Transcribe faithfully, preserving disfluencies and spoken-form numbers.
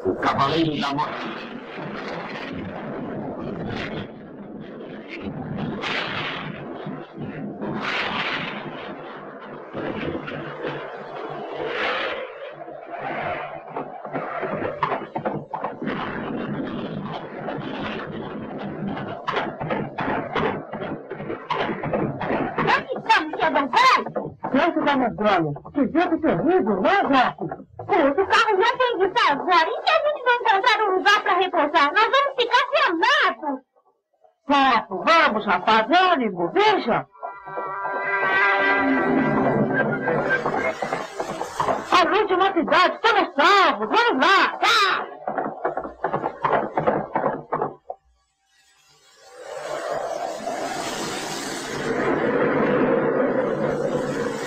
O Cavaleiro da Morte. Dentro da medronha. Que jeito terrível, né, Jaque? Puxa, o carro já tem que estar agora. E se a gente não encontrar um lugar para repousar? Nós vamos ficar queimados. Certo, vamos, rapaz, ânimo, veja. A luz de uma cidade, estamos salvos, vamos lá, tá?